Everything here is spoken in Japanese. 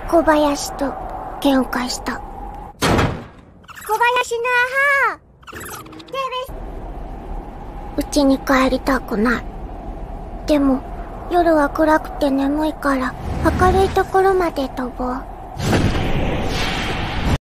小林と喧嘩した。小林の母、うちに帰りたくない。でも夜は暗くて眠いから明るいところまで飛ぼう。